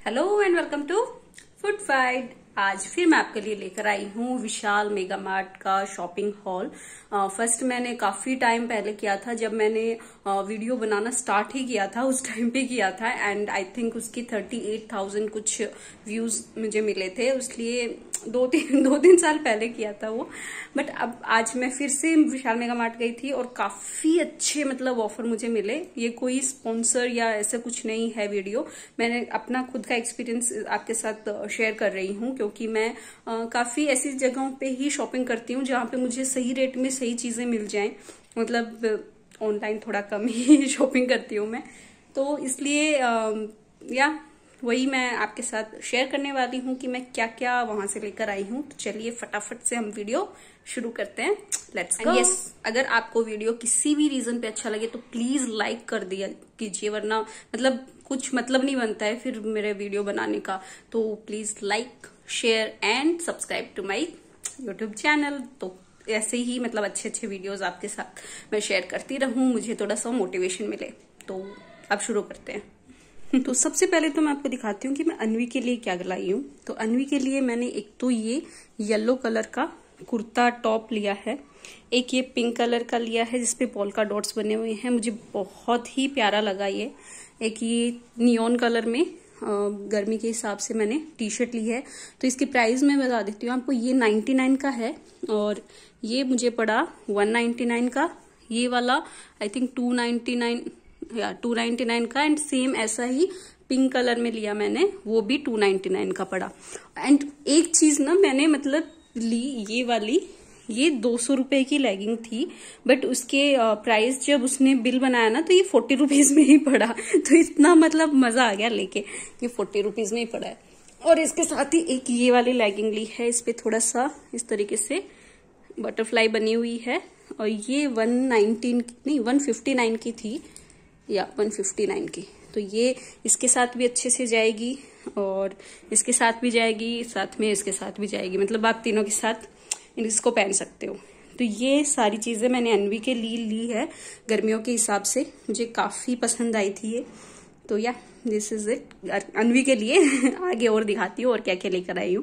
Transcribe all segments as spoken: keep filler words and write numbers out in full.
Hello and welcome to food fight. आज फिर मैं आपके लिए लेकर आई हूँ विशाल मेगा मार्ट का शॉपिंग हॉल। फर्स्ट मैंने काफी टाइम पहले किया था, जब मैंने वीडियो बनाना स्टार्ट ही किया था उस टाइम पे किया था एंड आई थिंक उसकी थर्टी एट थाउजेंड कुछ व्यूज मुझे मिले थे, इसलिए दो तीन दो तीन साल पहले किया था वो। बट अब आज मैं फिर से विशाल मेगा मार्ट गई थी और काफी अच्छे मतलब ऑफर मुझे मिले। ये कोई स्पॉन्सर या ऐसा कुछ नहीं है वीडियो, मैंने अपना खुद का एक्सपीरियंस आपके साथ शेयर कर रही हूँ, क्योंकि मैं आ, काफी ऐसी जगहों पे ही शॉपिंग करती हूँ जहाँ पे मुझे सही रेट में सही चीजें मिल जाएं। मतलब ऑनलाइन थोड़ा कम ही शॉपिंग करती हूँ मैं, तो इसलिए आ, या वही मैं आपके साथ शेयर करने वाली हूँ कि मैं क्या क्या वहां से लेकर आई हूँ। तो चलिए फटाफट से हम वीडियो शुरू करते हैं। Let's go. यस, अगर आपको वीडियो किसी भी रीजन पे अच्छा लगे तो प्लीज लाइक कर दिया कीजिए, वरना मतलब कुछ मतलब नहीं बनता है फिर मेरे वीडियो बनाने का। तो please like, share and subscribe to my YouTube channel. तो ऐसे ही मतलब अच्छे अच्छे वीडियोज आपके साथ मैं शेयर करती रहूं, मुझे थोड़ा सा मोटिवेशन मिले। तो अब शुरू करते हैं। तो सबसे पहले तो मैं आपको दिखाती हूँ कि मैं अन्वी के लिए क्या लाई हूँ। तो अन्वी के लिए मैंने एक तो ये येलो कलर का कुर्ता टॉप लिया है, एक ये पिंक कलर का लिया है जिसपे पोल्का डॉट्स बने हुए हैं, मुझे बहुत ही प्यारा लगा ये। एक ये नियॉन कलर में गर्मी के हिसाब से मैंने टी शर्ट ली है। तो इसकी प्राइस मैं बता देती हूँ आपको, ये नाइन्टी नाइन का है और ये मुझे पड़ा वन नाइन्टी नाइन का। ये वाला I think two ninety nine या टू नाइन्टी नाइन का, एंड सेम ऐसा ही पिंक कलर में लिया मैंने, वो भी टू नाइन्टी नाइन का पड़ा। एंड एक चीज ना मैंने मतलब ली, ये वाली ये दो सौ रुपए की लेगिंग थी, बट उसके प्राइस जब उसने बिल बनाया ना तो ये फोर्टी रुपीज में ही पड़ा। तो इतना मतलब मजा आ गया लेके, ये फोर्टी रुपीज में ही पड़ा है। और इसके साथ ही एक ये वाली लेगिंग ली है, इस पे थोड़ा सा इस तरीके से बटरफ्लाई बनी हुई है और ये वन नाइनटीन नहीं वन फिफ्टी नाइन की थी या वन फिफ्टी नाइन की। तो ये इसके साथ भी अच्छे से जाएगी और इसके साथ भी जाएगी, साथ में इसके साथ भी जाएगी, मतलब आप तीनों के साथ इसको पहन सकते हो। तो ये सारी चीजें मैंने अन्वी के लिए ली है गर्मियों के हिसाब से, मुझे काफी पसंद आई थी ये। तो या दिस इज इट अन्वी के लिए। आगे और दिखाती हूँ और क्या क्या लेकर आई हूँ।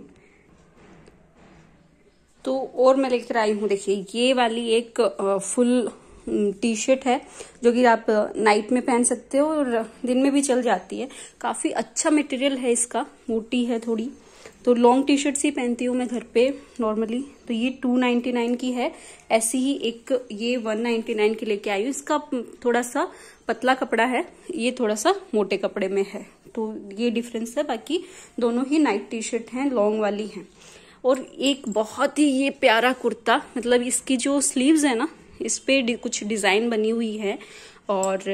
तो और मैं लेकर आई हूँ, देखिए ये वाली एक फुल टी शर्ट है जो कि आप नाइट में पहन सकते हो और दिन में भी चल जाती है। काफी अच्छा मटेरियल है इसका, मोटी है थोड़ी। तो लॉन्ग टी शर्ट ही पहनती हूँ मैं घर पे नॉर्मली। तो ये टू नाइन्टी नाइन की है। ऐसी ही एक ये वन नाइन्टी नाइन की लेके आई हूँ। इसका थोड़ा सा पतला कपड़ा है, ये थोड़ा सा मोटे कपड़े में है, तो ये डिफरेंस है। बाकी दोनों ही नाइट टी शर्ट हैं, लॉन्ग वाली हैं। और एक बहुत ही ये प्यारा कुर्ता, मतलब इसकी जो स्लीव्स है ना इस पे कुछ डिजाइन बनी हुई है और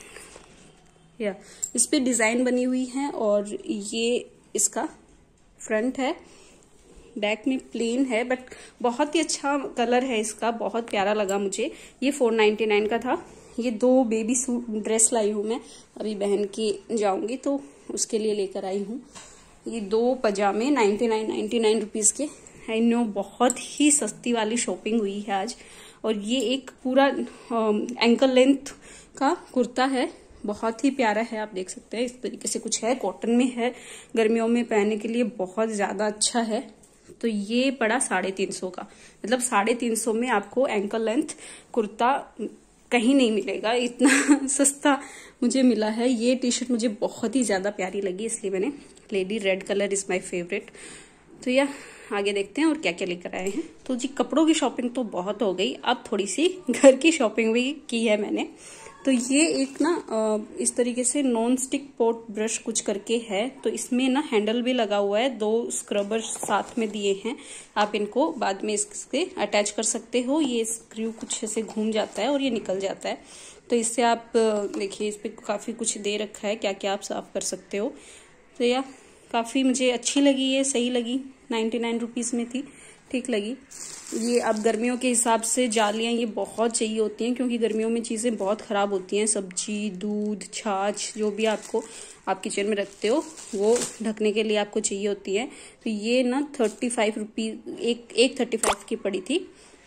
या इस पे डिजाइन बनी हुई है और ये इसका फ्रंट है, बैक में प्लेन है, बट बहुत ही अच्छा कलर है इसका, बहुत प्यारा लगा मुझे। ये फोर नाइन्टी नाइन का था। ये दो बेबी सूट ड्रेस लाई हूँ मैं, अभी बहन की जाऊंगी तो उसके लिए लेकर आई हूँ। ये दो पजामे ninety nine ninety nine rupees के। आई नो बहुत ही सस्ती वाली शॉपिंग हुई है आज। और ये एक पूरा एंकल लेंथ का कुर्ता है, बहुत ही प्यारा है, आप देख सकते हैं इस तरीके से कुछ है, कॉटन में है, गर्मियों में पहनने के लिए बहुत ज्यादा अच्छा है। तो ये पड़ा साढ़े तीन सौ का, मतलब साढ़े तीन सौ में आपको एंकल लेंथ कुर्ता कहीं नहीं मिलेगा, इतना सस्ता मुझे मिला है। ये टी शर्ट मुझे बहुत ही ज्यादा प्यारी लगी, इसलिए मैंने ले ली। Red colour is my favourite. तो या आगे देखते हैं और क्या क्या लेकर आए हैं। तो जी कपड़ों की शॉपिंग तो बहुत हो गई, अब थोड़ी सी घर की शॉपिंग भी की है मैंने। तो ये एक ना इस तरीके से नॉन स्टिक पॉट ब्रश कुछ करके है, तो इसमें ना हैंडल भी लगा हुआ है, दो स्क्रबर साथ में दिए हैं, आप इनको बाद में इसके अटैच कर सकते हो। ये स्क्रू कुछ ऐसे घूम जाता है और ये निकल जाता है, तो इससे आप देखिए इस पे काफी कुछ दे रखा है, क्या क्या आप साफ कर सकते हो। तो या काफी मुझे अच्छी लगी, ये सही लगी, नाइन्टी नाइन रुपीज में थी, ठीक लगी। ये अब गर्मियों के हिसाब से जालियां ये बहुत चाहिए होती हैं, क्योंकि गर्मियों में चीजें बहुत खराब होती हैं, सब्जी, दूध, छाछ, जो भी आपको आप किचन में रखते हो वो ढकने के लिए आपको चाहिए होती है। तो ये ना थर्टी फाइव रुपीज एक एक थर्टी फाइव की पड़ी थी।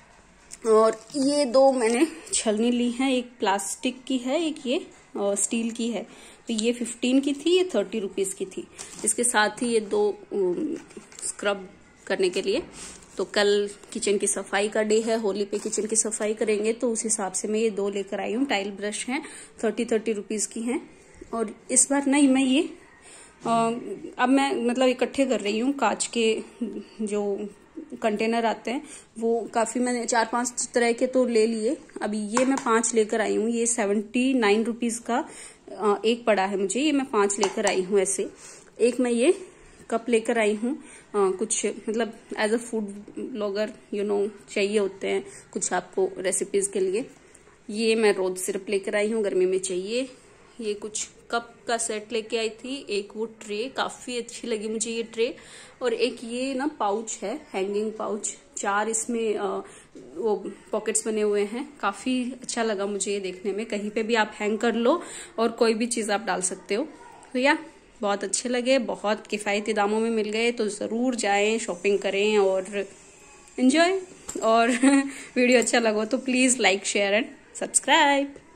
और ये दो मैंने छलनी ली हैं, एक प्लास्टिक की है, एक ये स्टील की है, तो ये फिफ्टीन की थी, ये थर्टी रुपीज की थी। इसके साथ ही ये दो स्क्रब करने के लिए। तो कल किचन की सफाई का डे है, होली पे किचन की सफाई करेंगे, तो उस हिसाब से मैं ये दो लेकर आई हूँ। टाइल ब्रश हैं, थर्टी थर्टी रुपीज की हैं। और इस बार नहीं, मैं ये आ, अब मैं मतलब इकट्ठे कर रही हूँ। कांच के जो कंटेनर आते हैं वो काफी, मैंने चार पांच तरह के तो ले लिए। अभी ये मैं पांच लेकर आई हूँ। ये सेवेंटी नाइन रुपीज का एक पड़ा है मुझे, ये मैं पांच लेकर आई हूँ। ऐसे एक मैं ये कप लेकर आई हूँ। कुछ मतलब as a food blogger you know चाहिए होते हैं कुछ आपको रेसिपीज के लिए। ये मैं रोज सिरप लेकर आई हूँ, गर्मी में चाहिए। ये कुछ कप का सेट लेके आई थी। एक वो ट्रे काफी अच्छी लगी मुझे ये ट्रे। और एक ये ना पाउच है, हैंगिंग पाउच, चार इसमें आ, वो पॉकेट्स बने हुए हैं। काफी अच्छा लगा मुझे ये देखने में। कहीं पे भी आप हैंग कर लो और कोई भी चीज आप डाल सकते हो। तो या बहुत अच्छे लगे, बहुत किफायती दामों में मिल गए। तो जरूर जाएं, शॉपिंग करें और एंजॉय। और वीडियो अच्छा लगा तो please like share and subscribe.